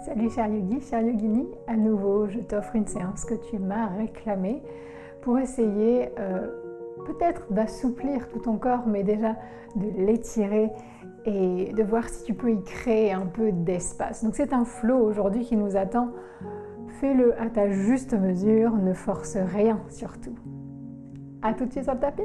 Salut cher yogi, cher yogini, à nouveau je t'offre une séance que tu m'as réclamée pour essayer peut-être d'assouplir tout ton corps, mais déjà de l'étirer et de voir si tu peux y créer un peu d'espace. Donc c'est un flow aujourd'hui qui nous attend. Fais-le à ta juste mesure, ne force rien surtout. À tout de suite sur le tapis.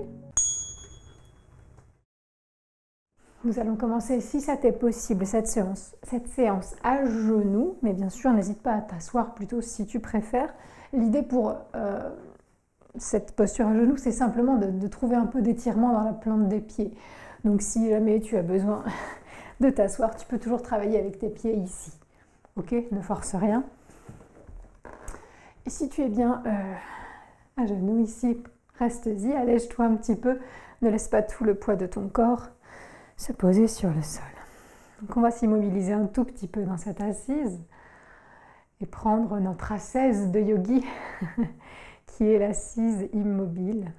Nous allons commencer, si ça t'est possible, cette séance à genoux, mais bien sûr, n'hésite pas à t'asseoir plutôt si tu préfères. L'idée pour cette posture à genoux, c'est simplement de trouver un peu d'étirement dans la plante des pieds. Donc si jamais tu as besoin de t'asseoir, tu peux toujours travailler avec tes pieds ici. Ok, ne force rien. Et si tu es bien à genoux ici, reste-y, allège-toi un petit peu, ne laisse pas tout le poids de ton corps se poser sur le sol. Donc on va s'immobiliser un tout petit peu dans cette assise et prendre notre assaise de yogi qui est l'assise immobile.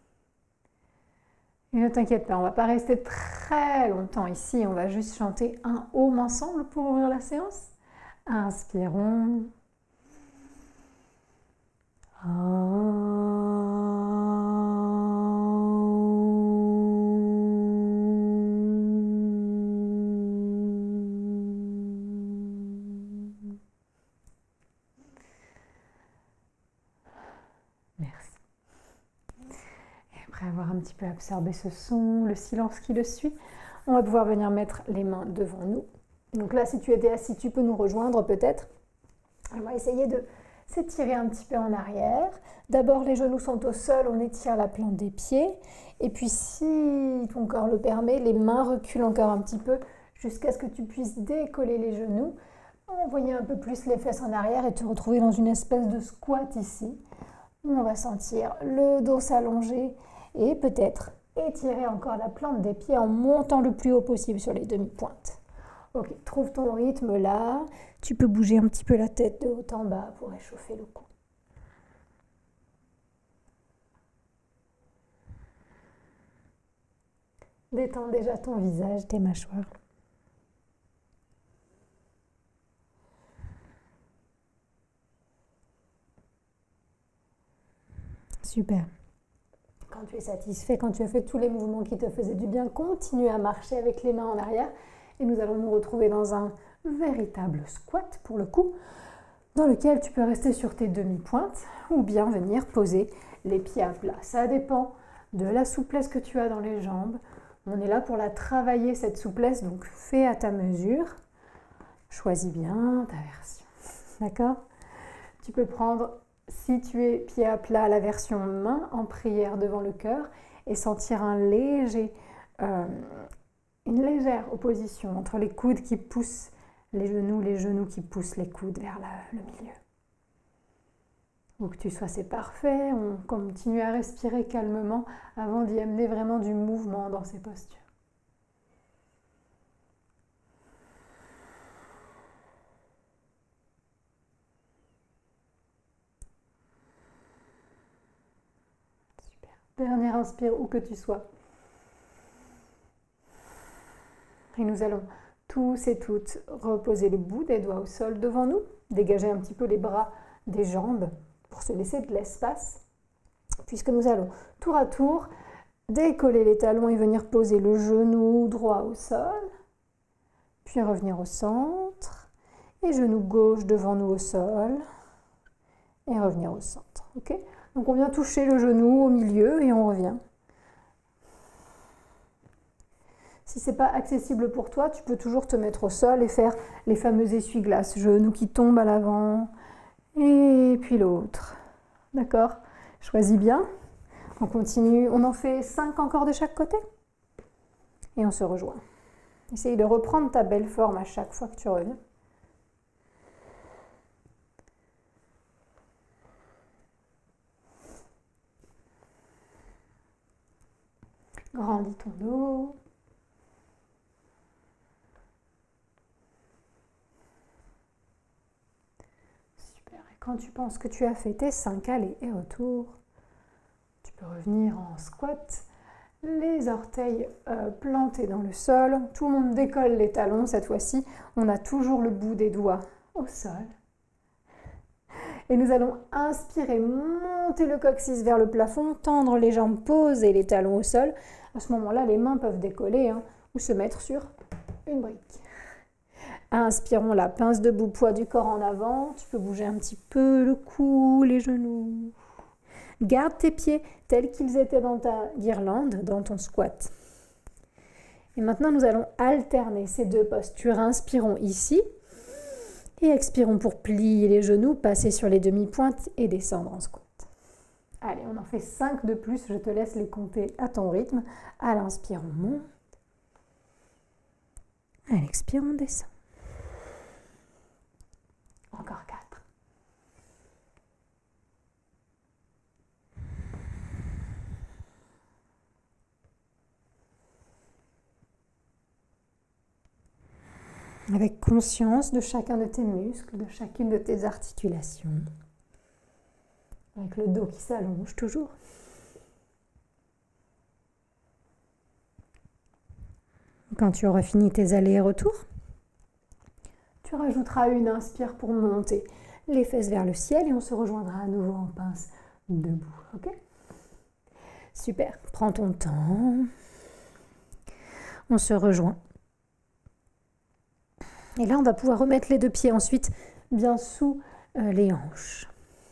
Et ne t'inquiète pas, on ne va pas rester très longtemps ici, on va juste chanter un Om ensemble pour ouvrir la séance. Inspirons. Merci. Et après avoir un petit peu absorbé ce son, le silence qui le suit, on va pouvoir venir mettre les mains devant nous. Donc là, si tu étais assis, tu peux nous rejoindre peut-être. On va essayer de s'étirer un petit peu en arrière. D'abord, les genoux sont au sol, on étire la plante des pieds. Et puis, si ton corps le permet, les mains reculent encore un petit peu jusqu'à ce que tu puisses décoller les genoux, envoyer un peu plus les fesses en arrière et te retrouver dans une espèce de squat ici. On va sentir le dos s'allonger et peut-être étirer encore la plante des pieds en montant le plus haut possible sur les demi-pointes. Ok, trouve ton rythme là. Tu peux bouger un petit peu la tête de haut en bas pour réchauffer le cou. Détends déjà ton visage, tes mâchoires. Super. Quand tu es satisfait, quand tu as fait tous les mouvements qui te faisaient du bien, continue à marcher avec les mains en arrière. Et nous allons nous retrouver dans un véritable squat pour le coup, dans lequel tu peux rester sur tes demi-pointes ou bien venir poser les pieds à plat. Ça dépend de la souplesse que tu as dans les jambes. On est là pour la travailler, cette souplesse, donc fais à ta mesure. Choisis bien ta version. D'accord ? Tu peux prendre, si tu es pied à plat, la version main en prière devant le cœur et sentir une légère opposition entre les coudes qui poussent les genoux qui poussent les coudes vers le milieu. Où que tu sois, c'est parfait. On continue à respirer calmement avant d'y amener vraiment du mouvement dans ces postures. Super. Dernière inspire où que tu sois. Et nous allons tous et toutes reposer le bout des doigts au sol devant nous, dégager un petit peu les bras des jambes pour se laisser de l'espace, puisque nous allons tour à tour décoller les talons et venir poser le genou droit au sol, puis revenir au centre, et genou gauche devant nous au sol, et revenir au centre. Okay ? Donc on vient toucher le genou au milieu et on revient. Si ce n'est pas accessible pour toi, tu peux toujours te mettre au sol et faire les fameux essuie-glaces. Genou qui tombe à l'avant et puis l'autre. D'accord ? Choisis bien. On continue. On en fait 5 encore de chaque côté. Et on se rejoint. Essaye de reprendre ta belle forme à chaque fois que tu reviens. Grandis ton dos. Quand tu penses que tu as fait tes 5 allers et retours, tu peux revenir en squat, les orteils plantés dans le sol. Tout le monde décolle les talons cette fois-ci. On a toujours le bout des doigts au sol. Et nous allons inspirer, monter le coccyx vers le plafond, tendre les jambes, poser les talons au sol. À ce moment-là, les mains peuvent décoller ou se mettre sur une brique. Inspirons la pince debout, poids du corps en avant. Tu peux bouger un petit peu le cou, les genoux. Garde tes pieds tels qu'ils étaient dans ta guirlande, dans ton squat. Et maintenant, nous allons alterner ces deux postures. Inspirons ici et expirons pour plier les genoux, passer sur les demi-pointes et descendre en squat. Allez, on en fait 5 de plus. Je te laisse les compter à ton rythme. À l'inspire, on monte. À l'expire, on descend. Encore 4. Avec conscience de chacun de tes muscles, de chacune de tes articulations. Avec le dos qui s'allonge toujours. Quand tu auras fini tes allers et retours, tu rajouteras une inspire pour monter les fesses vers le ciel et on se rejoindra à nouveau en pince debout. Ok ? Super. Prends ton temps. On se rejoint. Et là, on va pouvoir remettre les deux pieds ensuite bien sous les hanches.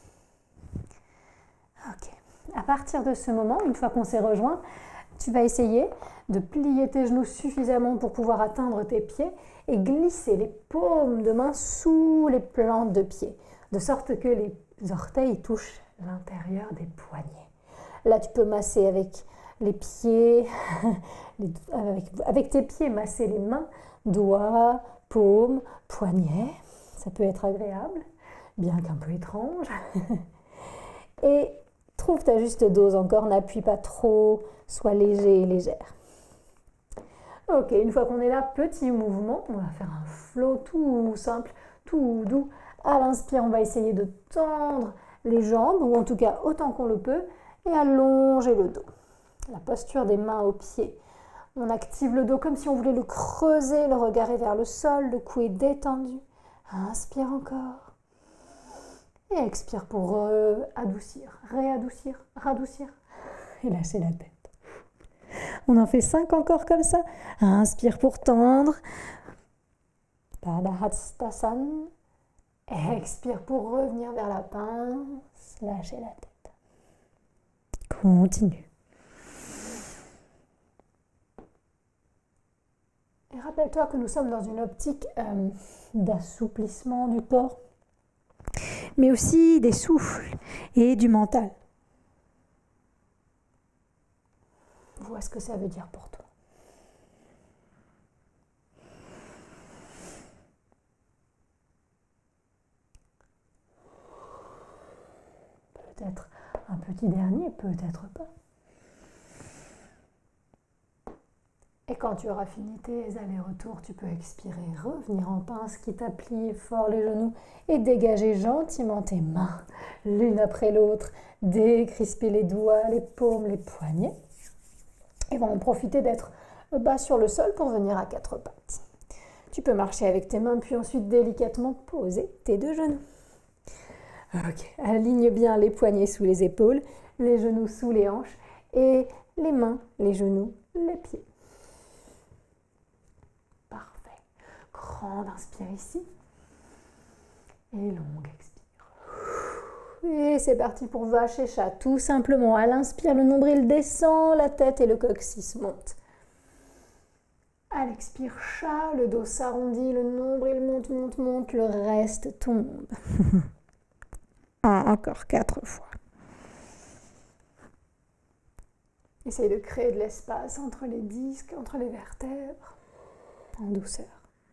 Ok. À partir de ce moment, une fois qu'on s'est rejoint, tu vas essayer de plier tes genoux suffisamment pour pouvoir atteindre tes pieds et glisser les paumes de main sous les plantes de pied, de sorte que les orteils touchent l'intérieur des poignets. Là, tu peux masser avec les pieds, avec tes pieds, masser les mains, doigts, paumes, poignets. Ça peut être agréable, bien qu'un peu étrange. Et trouve ta juste dose encore, n'appuie pas trop, sois léger et légère. Ok, une fois qu'on est là, petit mouvement, on va faire un flow tout simple, tout doux. À l'inspire, on va essayer de tendre les jambes, ou en tout cas autant qu'on le peut, et allonger le dos. La posture des mains aux pieds. On active le dos comme si on voulait le creuser, le regard est vers le sol, le cou est détendu. Inspire encore. Et expire pour adoucir, réadoucir, radoucir. Et lâcher la tête. On en fait 5 encore comme ça. Inspire pour tendre. Padahastasana. Expire pour revenir vers la pince. Lâcher la tête. Continue. Et rappelle-toi que nous sommes dans une optique d'assouplissement du corps, mais aussi des souffles et du mental. Vois ce que ça veut dire pour toi. Peut-être un petit dernier, peut-être pas. Et quand tu auras fini tes allers-retours, tu peux expirer, revenir en pince, quitte à plier fort les genoux et dégager gentiment tes mains, l'une après l'autre, décrisper les doigts, les paumes, les poignets. Et on va en profiter d'être bas sur le sol pour venir à 4 pattes. Tu peux marcher avec tes mains, puis ensuite délicatement poser tes 2 genoux. Ok, aligne bien les poignets sous les épaules, les genoux sous les hanches et les mains, les genoux, les pieds. Parfait. Grande inspire ici et longue expire. Et c'est parti pour vache et chat. Tout simplement, à l'inspire, le nombril descend, la tête et le coccyx montent. À l'expire, chat, le dos s'arrondit, le nombril monte, monte, monte, le reste tombe. Encore 4 fois. Essaye de créer de l'espace entre les disques, entre les vertèbres, en douceur.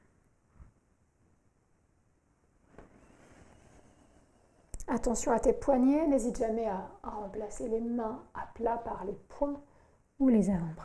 Attention à tes poignets, n'hésite jamais à remplacer les mains à plat par les poings ou les avant-bras.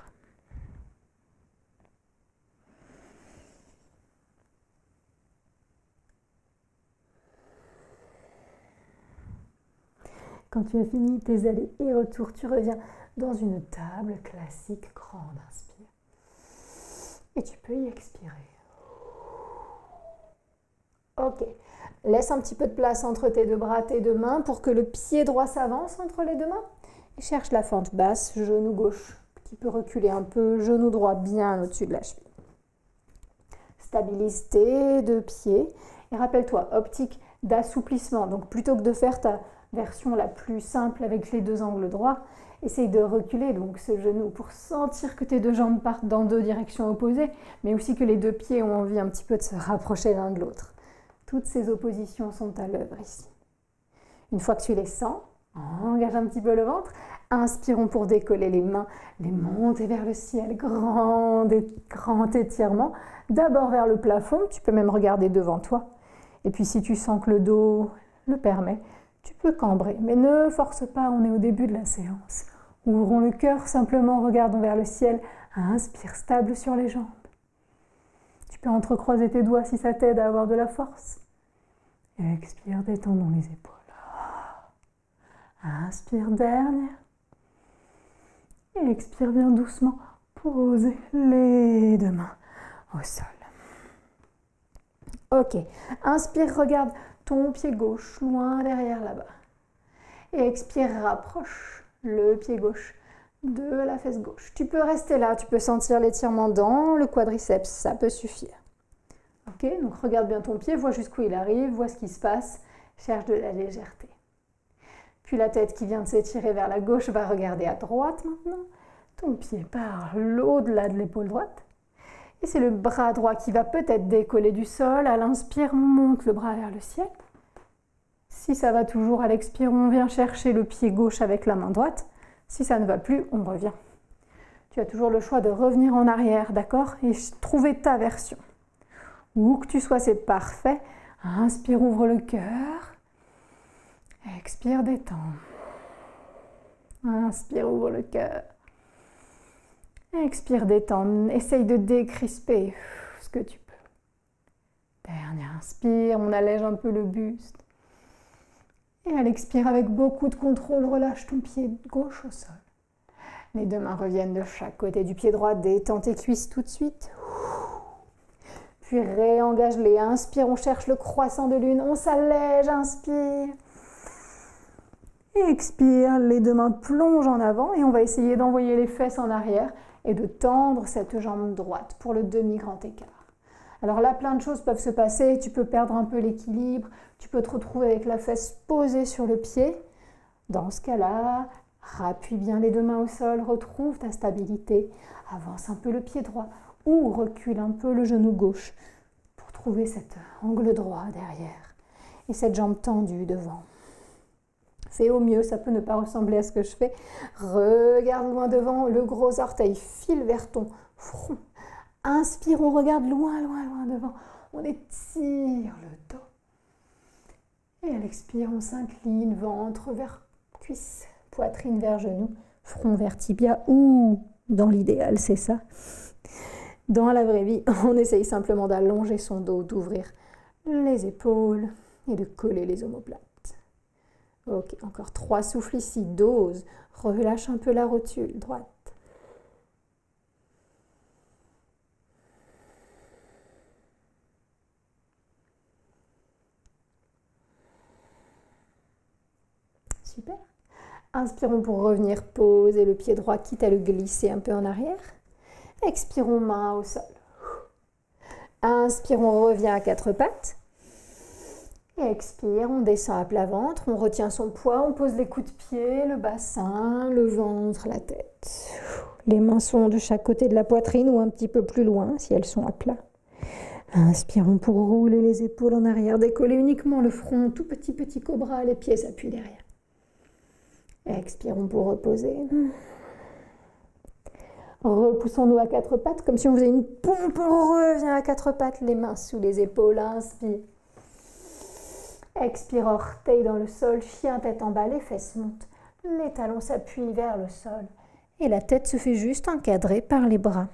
Quand tu as fini tes allers et retours, tu reviens dans une table classique, grande inspire. Et tu peux y expirer. Ok. Laisse un petit peu de place entre tes deux bras, tes deux mains pour que le pied droit s'avance entre les deux mains. Et cherche la fente basse, genou gauche qui peut reculer un peu, genou droit bien au-dessus de la cheville. Stabilise tes deux pieds. Et rappelle-toi, optique d'assouplissement. Donc plutôt que de faire ta version la plus simple avec les deux angles droits, essaye de reculer donc ce genou pour sentir que tes deux jambes partent dans deux directions opposées, mais aussi que les deux pieds ont envie un petit peu de se rapprocher l'un de l'autre. Toutes ces oppositions sont à l'œuvre ici. Une fois que tu les sens, engage un petit peu le ventre. Inspirons pour décoller les mains, les monter vers le ciel. Grand étirement. D'abord vers le plafond, tu peux même regarder devant toi. Et puis si tu sens que le dos le permet, tu peux cambrer. Mais ne force pas, on est au début de la séance. Ouvrons le cœur, simplement regardons vers le ciel. Inspire, stable sur les jambes. Tu peux entrecroiser tes doigts si ça t'aide à avoir de la force. Expire, détendons les épaules. Inspire, dernière. Et expire bien doucement. Pose les deux mains au sol. Ok. Inspire, regarde ton pied gauche loin derrière là-bas. Et expire, rapproche le pied gauche de la fesse gauche. Tu peux rester là, tu peux sentir l'étirement dans le quadriceps, ça peut suffire. Ok, donc regarde bien ton pied, vois jusqu'où il arrive, vois ce qui se passe, cherche de la légèreté. Puis la tête qui vient de s'étirer vers la gauche va regarder à droite maintenant. Ton pied part au-delà de l'épaule droite. Et c'est le bras droit qui va peut-être décoller du sol. À l'inspire, on monte le bras vers le ciel. Si ça va toujours, à l'expire, on vient chercher le pied gauche avec la main droite. Si ça ne va plus, on revient. Tu as toujours le choix de revenir en arrière, d'accord? Et trouver ta version. Où que tu sois, c'est parfait. Inspire, ouvre le cœur. Expire, détends. Inspire, ouvre le cœur. Expire, détends. Essaye de décrisper ce que tu peux. Dernier inspire, on allège un peu le buste. Et à l'expire, avec beaucoup de contrôle, relâche ton pied gauche au sol. Les deux mains reviennent de chaque côté du pied droit. Détends tes cuisses tout de suite. Puis réengage-les. Inspire, on cherche le croissant de lune. On s'allège, inspire. Et expire, les deux mains plongent en avant et on va essayer d'envoyer les fesses en arrière et de tendre cette jambe droite pour le demi-grand écart. Alors là, plein de choses peuvent se passer. Tu peux perdre un peu l'équilibre. Tu peux te retrouver avec la fesse posée sur le pied. Dans ce cas-là, rappuie bien les deux mains au sol, retrouve ta stabilité. Avance un peu le pied droit ou recule un peu le genou gauche pour trouver cet angle droit derrière et cette jambe tendue devant. Fais au mieux, ça peut ne pas ressembler à ce que je fais. Regarde loin devant, le gros orteil file vers ton front. Inspire, on regarde loin, loin, loin devant. On étire le dos. Et à l'expire, on s'incline, ventre vers cuisse, poitrine vers genou, front vers tibia, ou dans l'idéal, c'est ça. Dans la vraie vie, on essaye simplement d'allonger son dos, d'ouvrir les épaules et de coller les omoplates. Ok, encore 3 souffles ici, dose, relâche un peu la rotule droite. Super. Inspirons pour revenir, poser le pied droit, quitte à le glisser un peu en arrière. Expirons, main au sol. Inspire, on revient à 4 pattes. Expire, on descend à plat ventre, on retient son poids, on pose les coups de pied, le bassin, le ventre, la tête. Les mains sont de chaque côté de la poitrine ou un petit peu plus loin si elles sont à plat. Inspirons pour rouler les épaules en arrière, décoller uniquement le front, tout petit cobra, les pieds s'appuient derrière. Expirons pour reposer. Repoussons-nous à 4 pattes, comme si on faisait une pompe, on revient à 4 pattes, les mains sous les épaules, inspire. Expire, orteil dans le sol, chien tête en bas, les fesses montent, les talons s'appuient vers le sol et la tête se fait juste encadrer par les bras.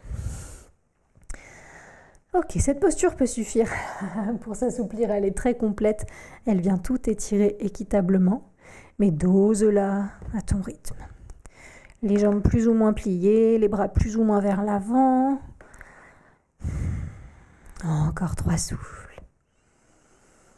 Ok, cette posture peut suffire pour s'assouplir, elle est très complète, elle vient tout étirer équitablement, mais dose-la à ton rythme. Les jambes plus ou moins pliées, les bras plus ou moins vers l'avant. Encore 3 souffles.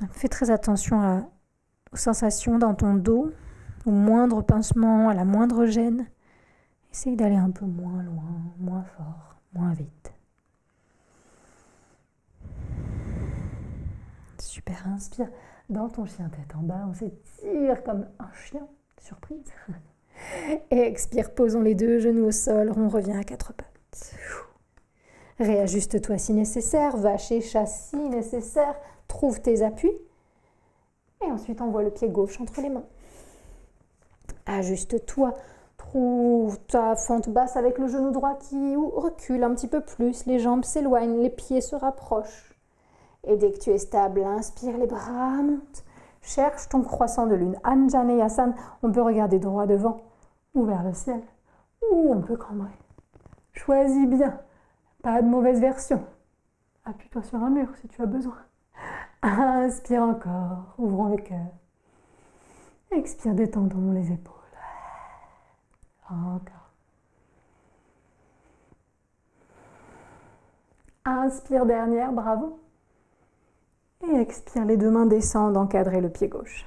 Fais très attention aux sensations dans ton dos, au moindre pincement, à la moindre gêne. Essaye d'aller un peu moins loin, moins fort, moins vite. Super, inspire dans ton chien tête en bas, on s'étire comme un chien, surprise. Et expire, posons les deux genoux au sol, on revient à quatre pattes. Réajuste-toi si nécessaire, vache et chasse si nécessaire, trouve tes appuis. Et ensuite envoie le pied gauche entre les mains. Ajuste-toi, trouve ta fente basse avec le genou droit qui recule un petit peu plus, les jambes s'éloignent, les pieds se rapprochent. Et dès que tu es stable, inspire, les bras montent. Cherche ton croissant de lune. Anjaneyasana, on peut regarder droit devant ou vers le ciel, ou on peut cambrer. Choisis bien, pas de mauvaise version. Appuie-toi sur un mur si tu as besoin. Inspire encore, ouvrons le cœur. Expire, détendons les épaules. Encore. Inspire, dernière, bravo. Et expire, les deux mains descendent, encadrer le pied gauche.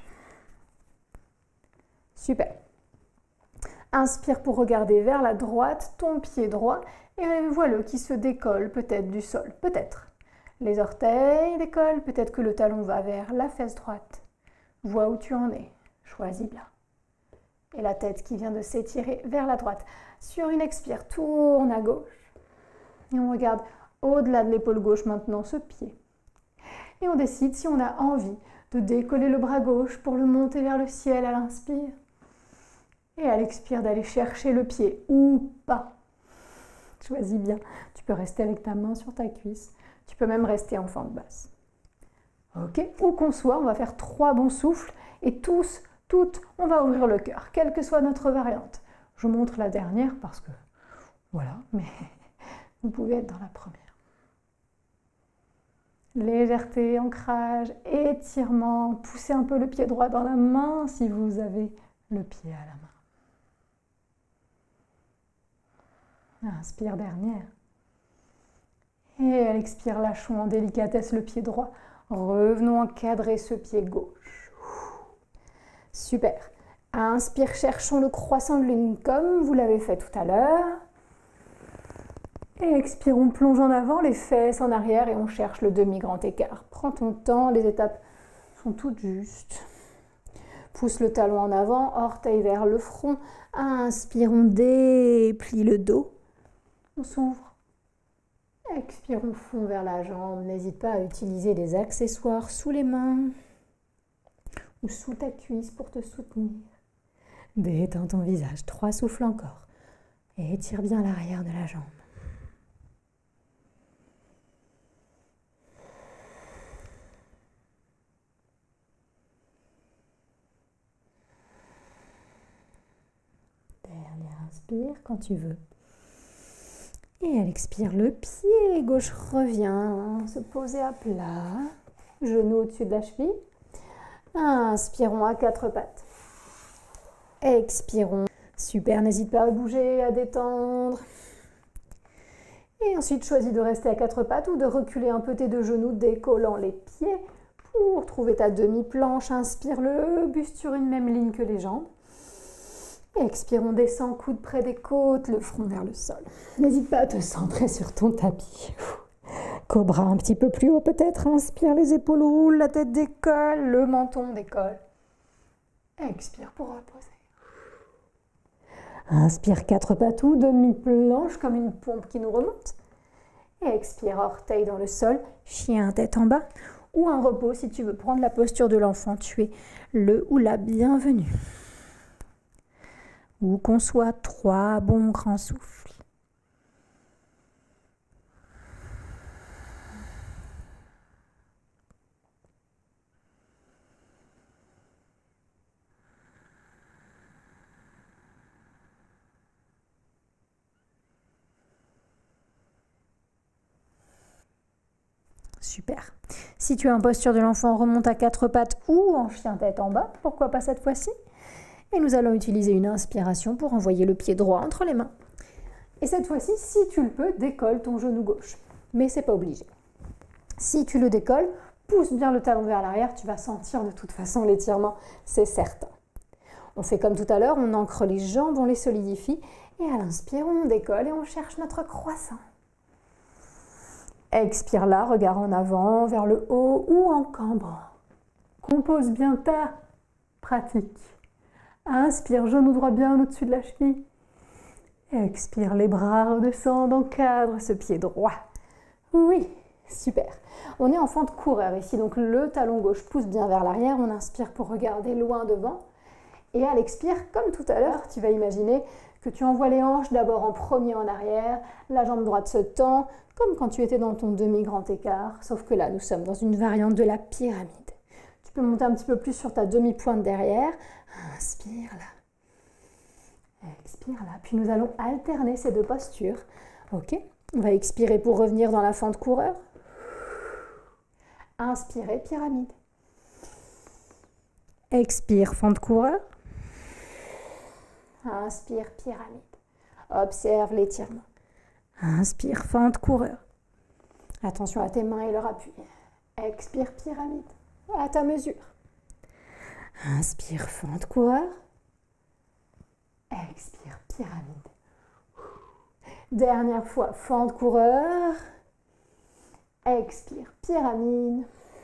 Super. Inspire pour regarder vers la droite, ton pied droit, et voilà qui se décolle peut-être du sol, peut-être. Les orteils décollent, peut-être que le talon va vers la fesse droite. Vois où tu en es, choisis bien. Et la tête qui vient de s'étirer vers la droite. Sur une expire, tourne à gauche. Et on regarde au-delà de l'épaule gauche maintenant ce pied. Et on décide si on a envie de décoller le bras gauche pour le monter vers le ciel à l'inspire. Et à l'expire d'aller chercher le pied ou pas. Choisis bien. Tu peux rester avec ta main sur ta cuisse. Tu peux même rester en fente basse. Ok, où qu'on soit, on va faire 3 bons souffles et tous, toutes, on va ouvrir le cœur, quelle que soit notre variante. Je montre la dernière parce que, voilà, mais vous pouvez être dans la première. Légèreté, ancrage, étirement, poussez un peu le pied droit dans la main si vous avez le pied à la main. Inspire, dernière. Et à l'expire, lâchons en délicatesse le pied droit. Revenons encadrer ce pied gauche. Super. Inspire, cherchons le croissant de lune comme vous l'avez fait tout à l'heure. Et expire, on plonge en avant, les fesses en arrière et on cherche le demi-grand écart. Prends ton temps, les étapes sont toutes justes. Pousse le talon en avant, orteil vers le front. Inspire, on déplie le dos. On s'ouvre. Expire, on fond vers la jambe. N'hésite pas à utiliser des accessoires sous les mains ou sous ta cuisse pour te soutenir. Détends ton visage. 3 souffles encore. Et étire bien l'arrière de la jambe. Dernière inspire quand tu veux. Et elle expire, le pied gauche revient, se poser à plat, genou au-dessus de la cheville. Inspirons à 4 pattes. Expirons. Super, n'hésite pas à bouger, à détendre. Et ensuite, choisis de rester à 4 pattes ou de reculer un peu tes 2 genoux, décollant les pieds pour trouver ta demi-planche. Inspire, le buste sur une même ligne que les jambes. Et expire, on descend, coude près des côtes, le front vers le sol. N'hésite pas à te centrer sur ton tapis. Cobra un petit peu plus haut peut-être. Inspire, les épaules roulent, la tête décolle, le menton décolle. Expire pour reposer. Inspire, 4 pattes ou demi-planche comme une pompe qui nous remonte. Et expire, orteil dans le sol, chien tête en bas. Ou un repos si tu veux prendre la posture de l'enfant. Tu es le ou la bienvenue. Où qu'on soit, 3 bons grands souffles. Super. Si tu es en posture de l'enfant, remonte à 4 pattes ou en chien tête en bas. Pourquoi pas cette fois-ci? Et nous allons utiliser une inspiration pour envoyer le pied droit entre les mains. Et cette fois-ci, si tu le peux, décolle ton genou gauche. Mais ce n'est pas obligé. Si tu le décolles, pousse bien le talon vers l'arrière, tu vas sentir de toute façon l'étirement, c'est certain. On fait comme tout à l'heure, on ancre les jambes, on les solidifie, et à l'inspire, on décolle et on cherche notre croissant. Expire là, regard en avant, vers le haut ou en cambrant. Compose bien ta pratique. Inspire, genou droit bien au-dessus de la cheville. Expire, les bras redescendent, encadre ce pied droit. Oui, super. On est en fente coureur ici, donc le talon gauche pousse bien vers l'arrière. On inspire pour regarder loin devant. Et à l'expire, comme tout à l'heure, tu vas imaginer que tu envoies les hanches d'abord en premier en arrière, la jambe droite se tend, comme quand tu étais dans ton demi-grand écart, sauf que là, nous sommes dans une variante de la pyramide. Tu peux monter un petit peu plus sur ta demi-pointe derrière. Inspire là. Expire là. Puis nous allons alterner ces deux postures. Ok. On va expirer pour revenir dans la fente coureur. Inspirez, pyramide. Expire, fente coureur. Inspire, pyramide. Observe l'étirement. Inspire, fente coureur. Attention à tes mains et leur appui. Expire, pyramide. À ta mesure. Inspire, fente coureur. Expire, pyramide. Dernière fois, fente coureur. Expire, pyramide.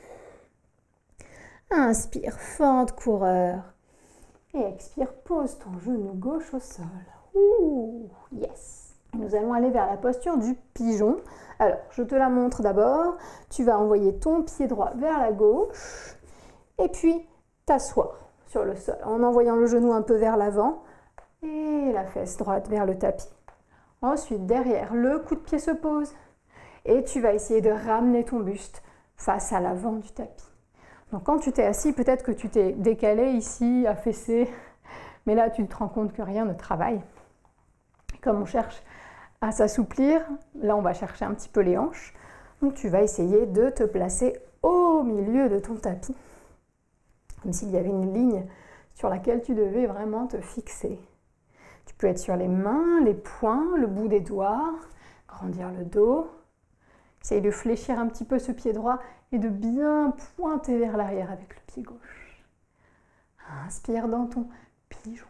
Inspire, fente coureur. Et expire, pose ton genou gauche au sol. Ouh, yes. Et nous allons aller vers la posture du pigeon. Alors, je te la montre d'abord. Tu vas envoyer ton pied droit vers la gauche. Et puis, t'asseoir sur le sol en envoyant le genou un peu vers l'avant. Et la fesse droite vers le tapis. Ensuite, derrière, le coup de pied se pose. Et tu vas essayer de ramener ton buste face à l'avant du tapis. Donc quand tu t'es assis, peut-être que tu t'es décalé ici, affaissé, mais là tu te rends compte que rien ne travaille. Comme on cherche à s'assouplir, là on va chercher un petit peu les hanches. Donc tu vas essayer de te placer au milieu de ton tapis, comme s'il y avait une ligne sur laquelle tu devais vraiment te fixer. Tu peux être sur les mains, les poings, le bout des doigts, grandir le dos. Essaye de fléchir un petit peu ce pied droit et de bien pointer vers l'arrière avec le pied gauche. Inspire dans ton pigeon.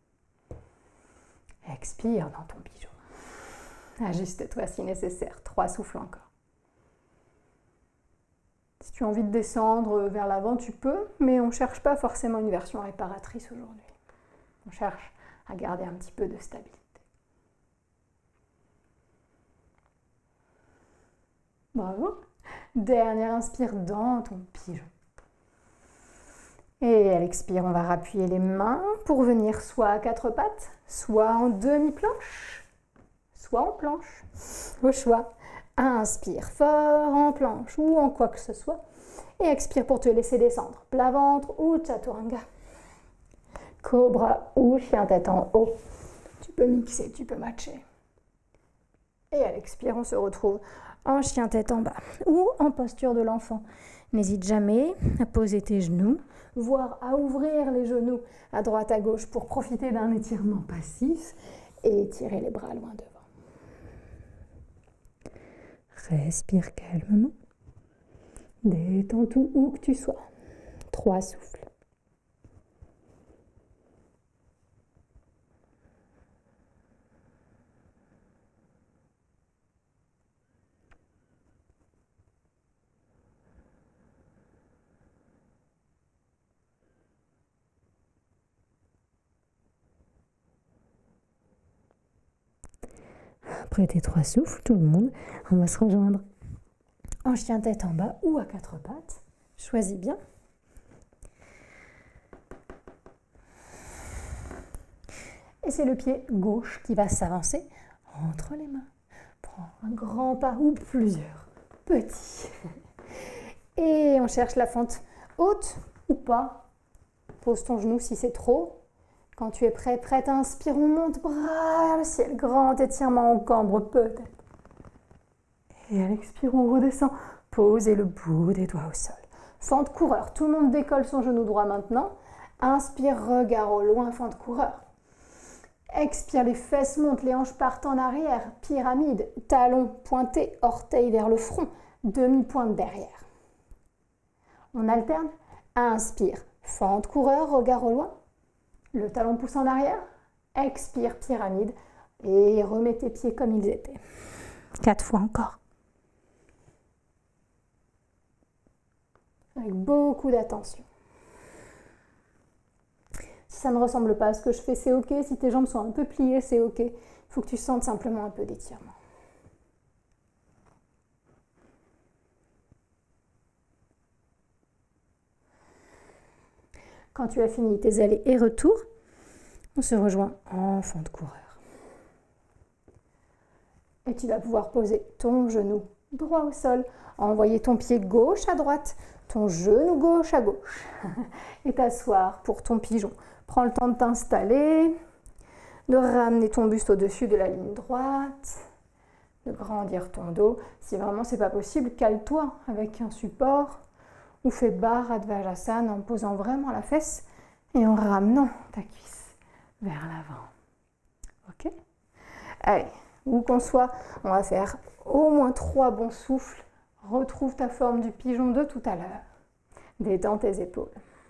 Expire dans ton pigeon. Ajuste-toi si nécessaire. 3 souffles encore. Si tu as envie de descendre vers l'avant, tu peux, mais on ne cherche pas forcément une version réparatrice aujourd'hui. On cherche à garder un petit peu de stabilité. Bravo. Dernière inspire dans ton pigeon. Et à l'expire, on va rappuyer les mains pour venir soit à 4 pattes, soit en demi-planche, soit en planche, au choix. Inspire fort en planche ou en quoi que ce soit. Et expire pour te laisser descendre. Plat ventre ou chaturanga. Cobra ou chien tête en haut. Tu peux mixer, tu peux matcher. Et à l'expire, on se retrouve en chien tête en bas ou en posture de l'enfant. N'hésite jamais à poser tes genoux, voire à ouvrir les genoux à droite à gauche pour profiter d'un étirement passif et étirer les bras loin devant. Respire calmement. Détends tout où que tu sois. 3 souffles. Après tes 3 souffles, tout le monde, on va se rejoindre en chien tête en bas ou à 4 pattes. Choisis bien. Et c'est le pied gauche qui va s'avancer entre les mains. Prends un grand pas ou plusieurs petits. Et on cherche la fente haute ou pas. Pose ton genou si c'est trop. Quand tu es prêt, prête, inspire, on monte, bras vers le ciel, grand étirement, on cambre peut-être. Et à l'expire, on redescend, posez le bout des doigts au sol. Fente coureur, tout le monde décolle son genou droit maintenant. Inspire, regard au loin, fente coureur. Expire, les fesses montent, les hanches partent en arrière, pyramide, talons pointés, orteils vers le front, demi-pointe derrière. On alterne. Inspire, fente coureur, regard au loin. Le talon pousse en arrière. Expire, pyramide. Et remets tes pieds comme ils étaient. 4 fois encore. Avec beaucoup d'attention. Si ça ne ressemble pas à ce que je fais, c'est ok. Si tes jambes sont un peu pliées, c'est ok. Il faut que tu sentes simplement un peu d'étirement. Quand tu as fini tes allers et retours, on se rejoint en fente coureur. Et tu vas pouvoir poser ton genou droit au sol, envoyer ton pied gauche à droite, ton genou gauche à gauche et t'asseoir pour ton pigeon. Prends le temps de t'installer, de ramener ton buste au-dessus de la ligne droite, de grandir ton dos. Si vraiment c'est pas possible, cale-toi avec un support ou fais Bharadvajasana en posant vraiment la fesse et en ramenant ta cuisse vers l'avant. Ok? Allez, où qu'on soit, on va faire au moins 3 bons souffles. Retrouve ta forme du pigeon de tout à l'heure. Détends tes épaules.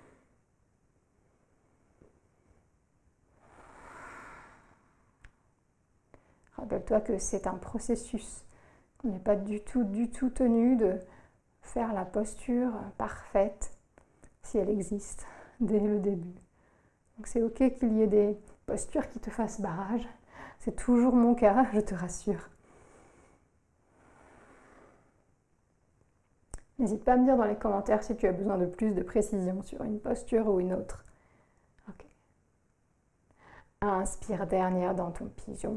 Rappelle-toi que c'est un processus. On n'est pas du tout tenu de faire la posture parfaite, si elle existe, dès le début. Donc c'est ok qu'il y ait des postures qui te fassent barrage. C'est toujours mon cas, je te rassure. N'hésite pas à me dire dans les commentaires si tu as besoin de plus de précision sur une posture ou une autre. Ok. Inspire dernière dans ton pigeon.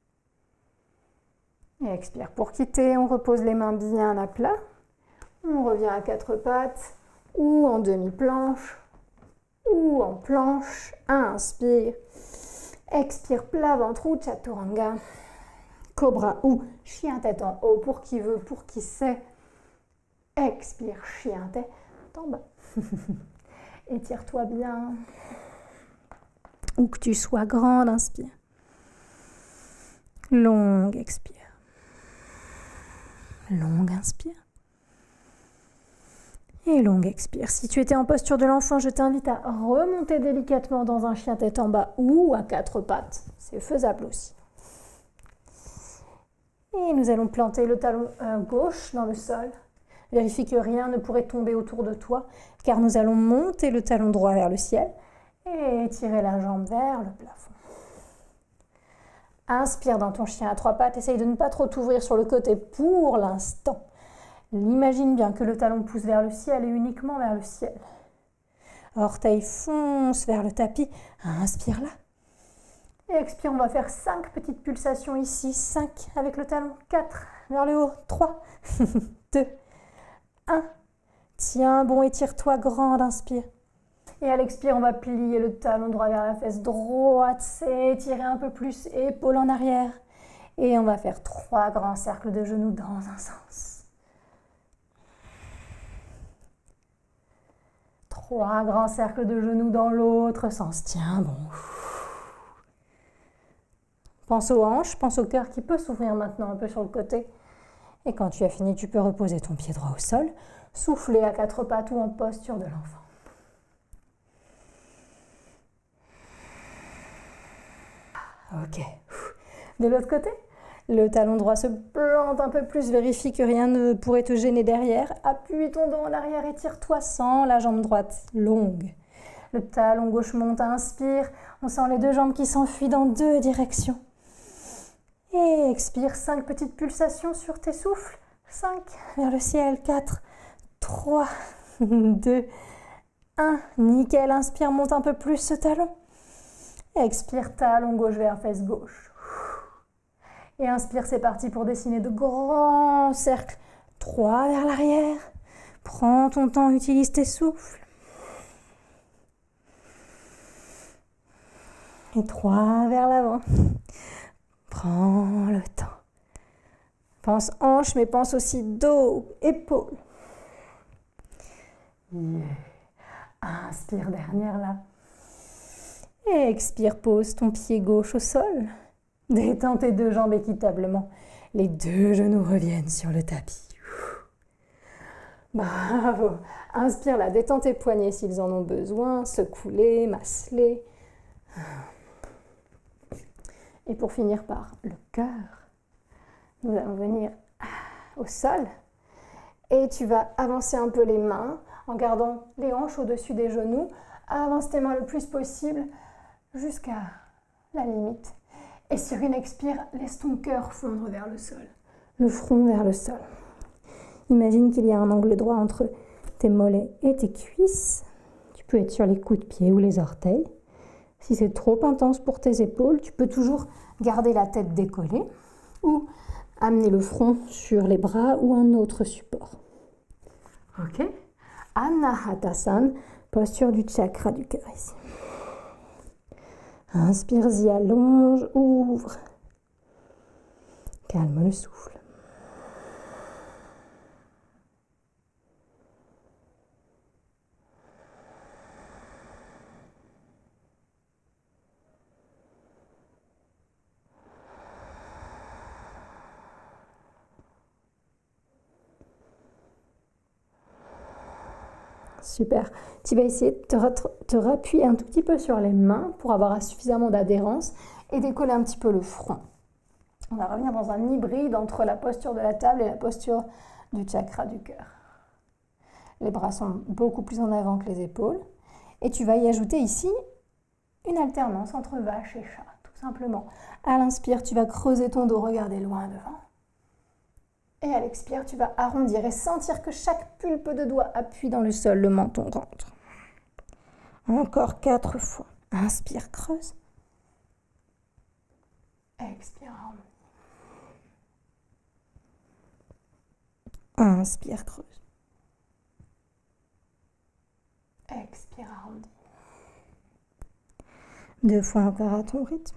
Et expire. Pour quitter, on repose les mains bien à plat. On revient à 4 pattes ou en demi-planche ou en planche. Inspire. Expire, plat ventre ou chaturanga. Cobra ou chien tête en haut pour qui veut, pour qui sait. Expire, chien tête en bas. Étire-toi bien. Où que tu sois, grande, inspire. Longue, expire. Longue, inspire. Et longue, expire. Si tu étais en posture de l'enfant, je t'invite à remonter délicatement dans un chien tête en bas ou à 4 pattes. C'est faisable aussi. Et nous allons planter le talon gauche dans le sol. Vérifie que rien ne pourrait tomber autour de toi, car nous allons monter le talon droit vers le ciel et tirer la jambe vers le plafond. Inspire dans ton chien à 3 pattes. Essaye de ne pas trop t'ouvrir sur le côté pour l'instant. Imagine bien que le talon pousse vers le ciel et uniquement vers le ciel. Orteil fonce vers le tapis. Inspire là. Et expire, on va faire 5 petites pulsations ici. 5 avec le talon. 4 vers le haut. 3, 2, 1. Tiens bon, étire-toi grande, inspire. Et à l'expire, on va plier le talon droit vers la fesse droite. S'étirer un peu plus, épaules en arrière. Et on va faire 3 grands cercles de genoux dans un sens. 3 grands cercles de genoux dans l'autre sens. Tiens bon. Pense aux hanches, pense au cœur qui peut s'ouvrir maintenant un peu sur le côté. Et quand tu as fini, tu peux reposer ton pied droit au sol, souffler à 4 pattes ou en posture de l'enfant. Ok. De l'autre côté, le talon droit se plante un peu plus, vérifie que rien ne pourrait te gêner derrière. Appuie ton dos en arrière, étire-toi sans la jambe droite longue. Le talon gauche monte, inspire. On sent les 2 jambes qui s'enfuient dans 2 directions. Et expire, 5 petites pulsations sur tes souffles. 5 vers le ciel, 4, 3, 2, 1. Nickel, inspire, monte un peu plus ce talon. Expire, talon gauche vers fesse gauche. Et inspire, c'est parti pour dessiner de grands cercles. 3 vers l'arrière. Prends ton temps, utilise tes souffles. Et 3 vers l'avant. Prends le temps. Pense hanche, mais pense aussi dos, épaules. Yeah. Inspire, dernière là. Et expire, pose ton pied gauche au sol. Détends tes 2 jambes équitablement. Les 2 genoux reviennent sur le tapis. Bravo. Inspire là, détends tes poignets s'ils en ont besoin, secoue-les, masse-les. Et pour finir par le cœur, nous allons venir au sol. Et tu vas avancer un peu les mains en gardant les hanches au-dessus des genoux. Avance tes mains le plus possible jusqu'à la limite. Et sur une expire, laisse ton cœur fondre vers le sol. Le front vers le sol. Imagine qu'il y a un angle droit entre tes mollets et tes cuisses. Tu peux être sur les coudes de pied ou les orteils. Si c'est trop intense pour tes épaules, tu peux toujours garder la tête décollée ou amener le front sur les bras ou un autre support. Ok? Anahatasana, posture du chakra du cœur ici. Inspire-y, allonge, ouvre. Calme le souffle. Super. Tu vas essayer de te rappuyer un tout petit peu sur les mains pour avoir suffisamment d'adhérence et décoller un petit peu le front. On va revenir dans un hybride entre la posture de la table et la posture du chakra du cœur. Les bras sont beaucoup plus en avant que les épaules. Et tu vas y ajouter ici une alternance entre vache et chat, tout simplement. À l'inspire, tu vas creuser ton dos, regarder loin devant. Et à l'expire, tu vas arrondir et sentir que chaque pulpe de doigt appuie dans le sol, le menton rentre. Encore 4 fois. Inspire, creuse. Expire, arrondis. Inspire, creuse. Expire, arrondis. 2 fois encore à ton rythme.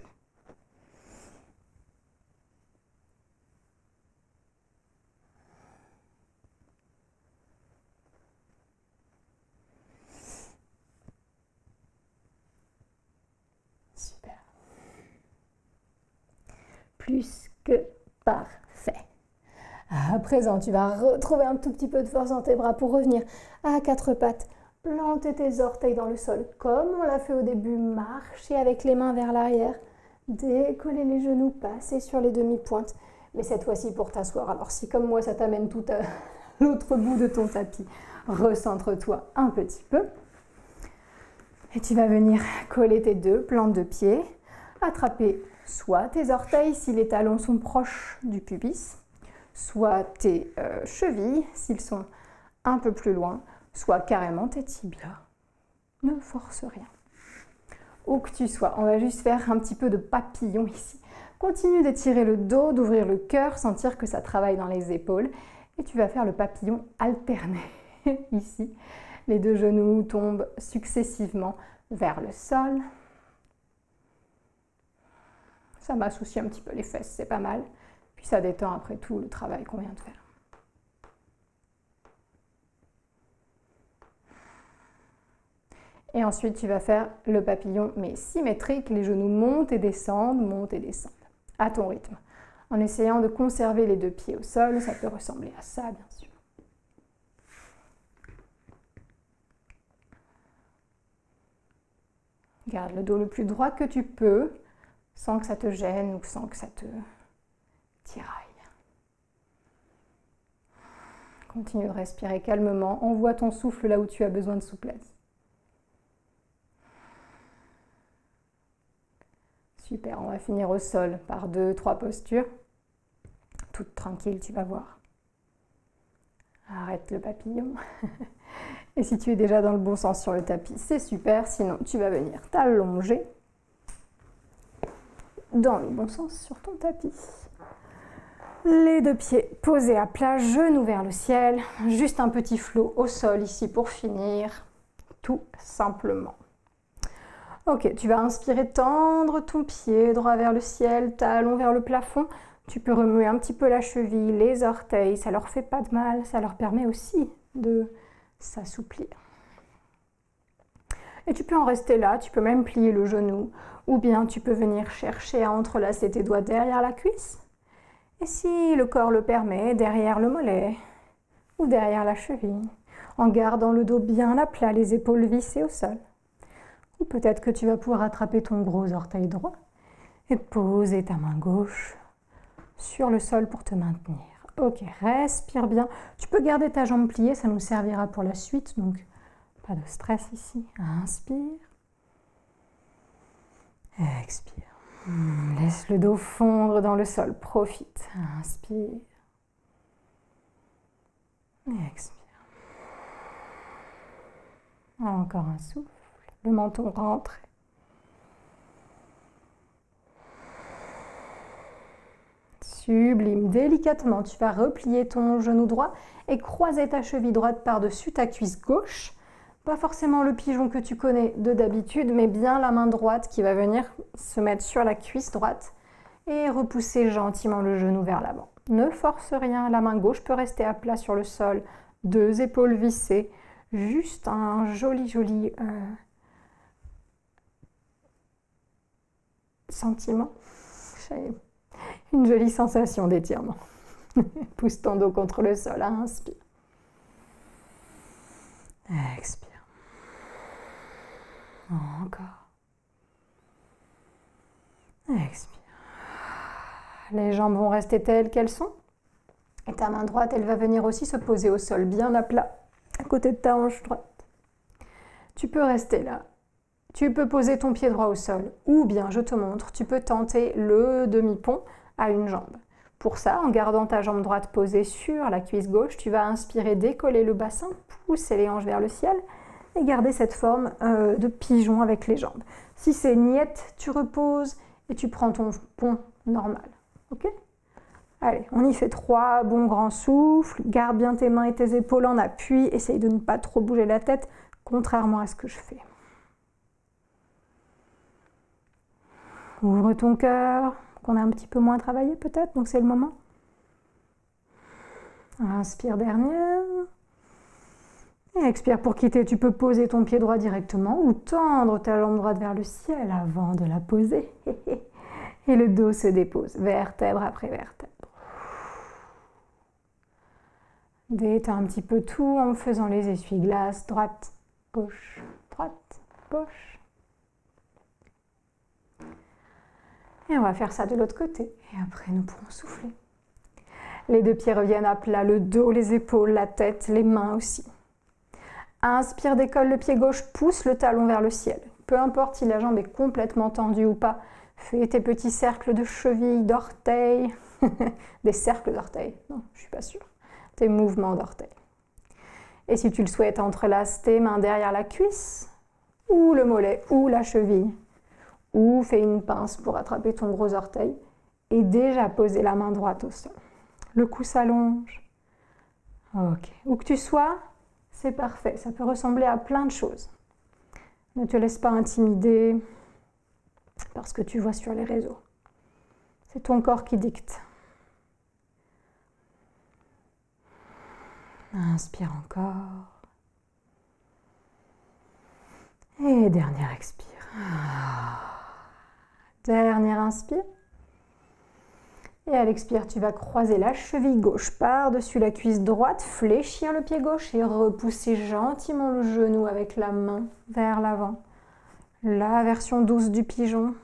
Plus que parfait. À présent, tu vas retrouver un tout petit peu de force dans tes bras pour revenir à 4 pattes. Planter tes orteils dans le sol comme on l'a fait au début. Marcher avec les mains vers l'arrière. Décoller les genoux, passer sur les demi-pointes. Mais cette fois-ci pour t'asseoir. Alors si comme moi ça t'amène tout à l'autre bout de ton tapis, recentre-toi un petit peu. Et tu vas venir coller tes 2 plantes de pied. Attraper soit tes orteils si les talons sont proches du pubis, soit tes chevilles s'ils sont un peu plus loin, soit carrément tes tibias. Ne force rien. Où que tu sois, on va juste faire un petit peu de papillon ici. Continue d'étirer le dos, d'ouvrir le cœur, sentir que ça travaille dans les épaules. Et tu vas faire le papillon alterné ici. Les 2 genoux tombent successivement vers le sol. Ça m'associe un petit peu les fesses, c'est pas mal. Puis ça détend après tout le travail qu'on vient de faire. Et ensuite, tu vas faire le papillon, mais symétrique. Les genoux montent et descendent, à ton rythme. En essayant de conserver les 2 pieds au sol, ça peut ressembler à ça, bien sûr. Garde le dos le plus droit que tu peux, sans que ça te gêne ou sans que ça te tiraille. Continue de respirer calmement. Envoie ton souffle là où tu as besoin de souplesse. Super, on va finir au sol par 2-3 postures. Toute tranquille, tu vas voir. Arrête le papillon. Et si tu es déjà dans le bon sens sur le tapis, c'est super. Sinon, tu vas venir t'allonger dans le bon sens sur ton tapis. Les 2 pieds posés à plat, genoux vers le ciel. Juste un petit flot au sol ici pour finir, tout simplement. Ok, tu vas inspirer, tendre ton pied droit vers le ciel, talon vers le plafond. Tu peux remuer un petit peu la cheville, les orteils, ça leur fait pas de mal, ça leur permet aussi de s'assouplir. Et tu peux en rester là, tu peux même plier le genou, ou bien tu peux venir chercher à entrelacer tes doigts derrière la cuisse. Et si le corps le permet, derrière le mollet, ou derrière la cheville, en gardant le dos bien à plat, les épaules vissées au sol. Ou peut-être que tu vas pouvoir attraper ton gros orteil droit et poser ta main gauche sur le sol pour te maintenir. Ok, respire bien. Tu peux garder ta jambe pliée, ça nous servira pour la suite, donc pas de stress ici. Inspire. Expire. Laisse le dos fondre dans le sol, profite. Inspire. Expire. Encore un souffle, le menton rentre. Sublime, délicatement, tu vas replier ton genou droit et croiser ta cheville droite par-dessus ta cuisse gauche. Pas forcément le pigeon que tu connais de d'habitude, mais bien la main droite qui va venir se mettre sur la cuisse droite et repousser gentiment le genou vers l'avant. Ne force rien, la main gauche peut rester à plat sur le sol, deux épaules vissées, juste un joli sentiment, une jolie sensation d'étirement. Pousse ton dos contre le sol, inspire. Expire. Encore. Expire. Les jambes vont rester telles qu'elles sont. Et ta main droite, elle va venir aussi se poser au sol, bien à plat, à côté de ta hanche droite. Tu peux rester là. Tu peux poser ton pied droit au sol. Ou bien, je te montre, tu peux tenter le demi-pont à une jambe. Pour ça, en gardant ta jambe droite posée sur la cuisse gauche, tu vas inspirer, décoller le bassin, pousser les hanches vers le ciel et garder cette forme de pigeon avec les jambes. Si c'est niette, tu reposes et tu prends ton pont normal. Ok ? Allez, on y fait 3 bons grands souffles. Garde bien tes mains et tes épaules en appui. Essaye de ne pas trop bouger la tête, contrairement à ce que je fais. Ouvre ton cœur, qu'on a un petit peu moins travaillé peut-être, donc c'est le moment. Inspire dernière. Et expire pour quitter. Tu peux poser ton pied droit directement ou tendre ta jambe droite vers le ciel avant de la poser. Et le dos se dépose, vertèbre après vertèbre. Détends un petit peu tout en faisant les essuie-glaces, droite, gauche, gauche. Et on va faire ça de l'autre côté. Et après, nous pourrons souffler. Les deux pieds reviennent à plat, le dos, les épaules, la tête, les mains aussi. Inspire, décolle le pied gauche, pousse le talon vers le ciel. Peu importe si la jambe est complètement tendue ou pas, fais tes petits cercles de chevilles, d'orteils. Des cercles d'orteils, non, je suis pas sûre. Tes mouvements d'orteils. Et si tu le souhaites, entrelace tes mains derrière la cuisse, ou le mollet, ou la cheville. Ou fais une pince pour attraper ton gros orteil et déjà poser la main droite au sol. Le cou s'allonge. Ok. Où que tu sois, c'est parfait. Ça peut ressembler à plein de choses. Ne te laisse pas intimider par ce que tu vois sur les réseaux. C'est ton corps qui dicte. Inspire encore. Et dernière expire. Dernière inspire. Et à l'expire, tu vas croiser la cheville gauche par-dessus la cuisse droite, fléchir le pied gauche et repousser gentiment le genou avec la main vers l'avant. La version douce du pigeon.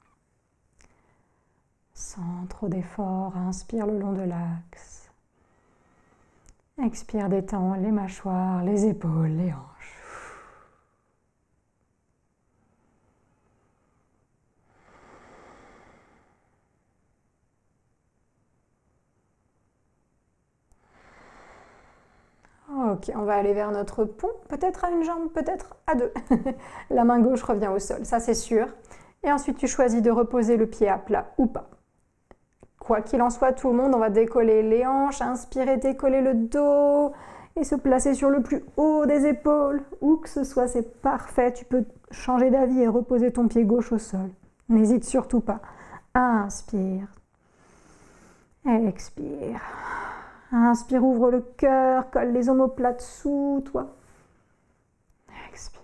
Sans trop d'effort, inspire le long de l'axe. Expire, détends les mâchoires, les épaules, les hanches. Ok, on va aller vers notre pont, peut-être à une jambe, peut-être à deux. La main gauche revient au sol, ça c'est sûr. Et ensuite, tu choisis de reposer le pied à plat ou pas. Quoi qu'il en soit, tout le monde, on va décoller les hanches, inspirer, décoller le dos et se placer sur le plus haut des épaules. Où que ce soit, c'est parfait. Tu peux changer d'avis et reposer ton pied gauche au sol. N'hésite surtout pas. Inspire. Expire. Inspire, ouvre le cœur, colle les omoplates sous toi. Expire.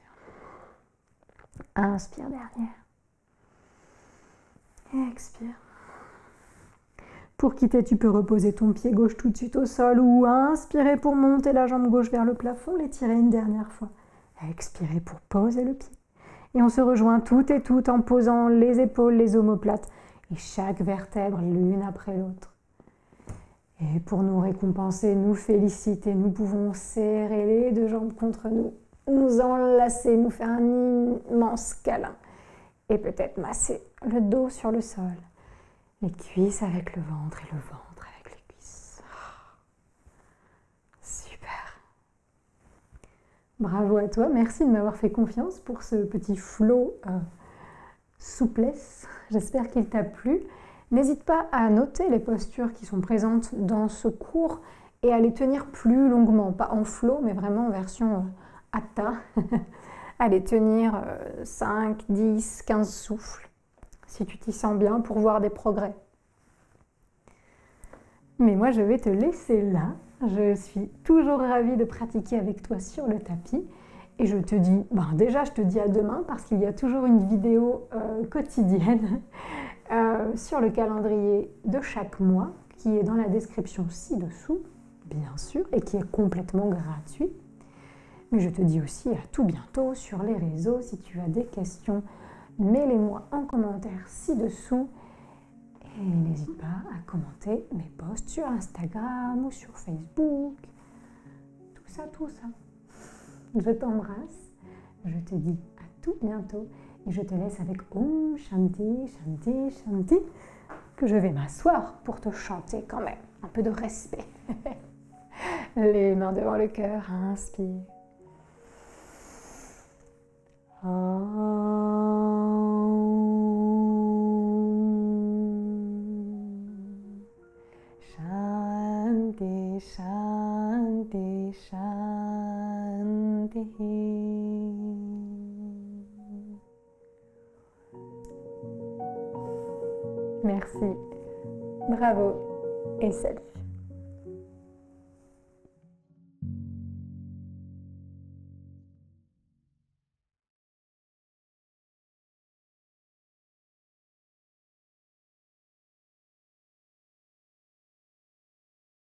Inspire dernière. Expire. Pour quitter, tu peux reposer ton pied gauche tout de suite au sol ou inspirer pour monter la jambe gauche vers le plafond, l'étirer une dernière fois. Expirer pour poser le pied. Et on se rejoint toutes et toutes en posant les épaules, les omoplates et chaque vertèbre l'une après l'autre. Et pour nous récompenser, nous féliciter, nous pouvons serrer les deux jambes contre nous, nous enlacer, nous faire un immense câlin et peut-être masser le dos sur le sol, les cuisses avec le ventre et le ventre avec les cuisses. Super. Bravo à toi, merci de m'avoir fait confiance pour ce petit flow souplesse. J'espère qu'il t'a plu. N'hésite pas à noter les postures qui sont présentes dans ce cours et à les tenir plus longuement, pas en flow, mais vraiment en version hatha. À les tenir 5, 10, 15 souffles, si tu t'y sens bien, pour voir des progrès. Mais moi, je vais te laisser là. Je suis toujours ravie de pratiquer avec toi sur le tapis. Et je te dis, déjà, je te dis à demain, parce qu'il y a toujours une vidéo quotidienne sur le calendrier de chaque mois, qui est dans la description ci-dessous, bien sûr, et qui est complètement gratuit. Mais je te dis aussi à tout bientôt sur les réseaux. Si tu as des questions, mets-les-moi en commentaire ci-dessous. Et n'hésite pas à commenter mes posts sur Instagram ou sur Facebook. Tout ça, tout ça. Je t'embrasse. Je te dis à tout bientôt. Et je te laisse avec Om Shanti, Shanti, Shanti, que je vais m'asseoir pour te chanter quand même. Un peu de respect. Les mains devant le cœur, inspire. Shanti, Shanti, Shanti. Merci, bravo et salut.